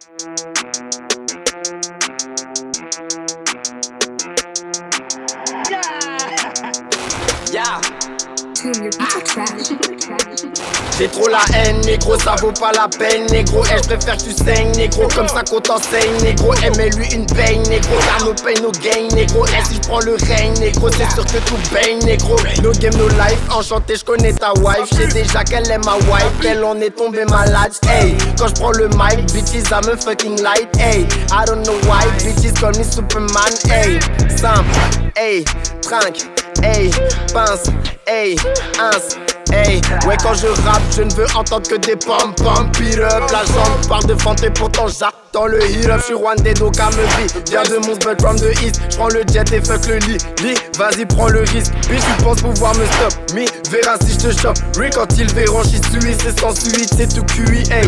Yeah. Your beats are trash. J'ai trop la haine, négro, ça vaut pas la peine, négro. Et je préfère que tu saignes, négro, comme ça qu'on t'enseigne, négro. Aimez-lui une peine, négro, car no pain, no gain, négro. Et si je prends le règne, négro, c'est sûr que tout baigne, négro. No game, no life, enchanté, je connais ta wife. J'sais déjà qu'elle est ma wife, elle en est tombée malade, hey. Quand je prends le mic, bitches, I'm a fucking light, hey. I don't know why, bitches call me Superman, hey. Simple, hey, trinque, hey, pince, hey, ins. Hey, ouais quand je rappe, je ne veux entendre que des pom-pom, beat up. La jambe parle de fente et pourtant j'attends le hit up. J'suis Rwandais donc à me vie, viens de Mons but from the east. J'prends le jet et fuck le lit, vas-y prends le risque. Puis tu penses pouvoir me stop, me verra si je te chope. Oui quand ils verront j'y suis, c'est sans suite, c'est tout cuit, hey.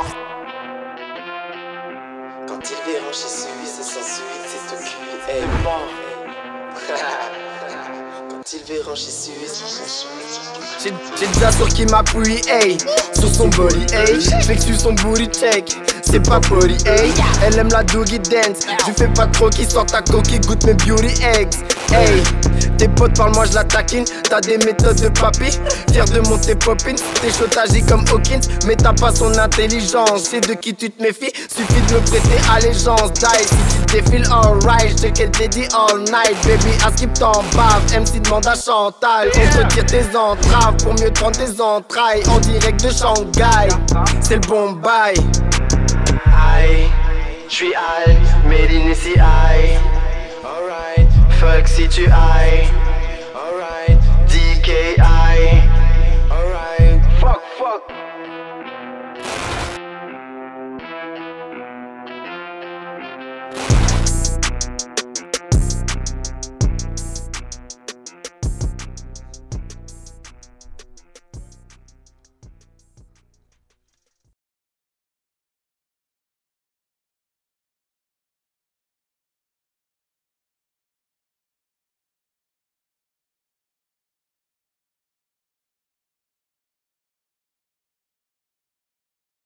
Quand ils verront j'y suis, c'est sans suite, c'est tout cuit, hey. Quand ils verront j'y suis, c'est sans suite. J'ai déjà sur qui m'appuie, hey. Sur son body, hey. J'fais que sur son booty check. C'est pas poli, hey. Elle aime la doggy dance. Je fais pas trop qui sort ta coquille, goûte mes beauty eggs, hey. Tes potes parlent, moi je la taquine. T'as des méthodes de papy. Fier de monter popine. T'es chaud, t'agis comme Hawkins. Mais t'as pas son intelligence. C'est de qui tu te méfies. Suffit de me prêter allégeance. Die si tu défiles, alright. J'te qu'elle t'ai dit all night. Baby, à skip t'en bave. MC demande à Chantal. On retire tes entraves pour mieux te prendre tes entrailles. En direct de Shanghai. C'est le bon bail. Aïe, j'suis high, made in ici, aïe. Alright, fuck si tu ailles.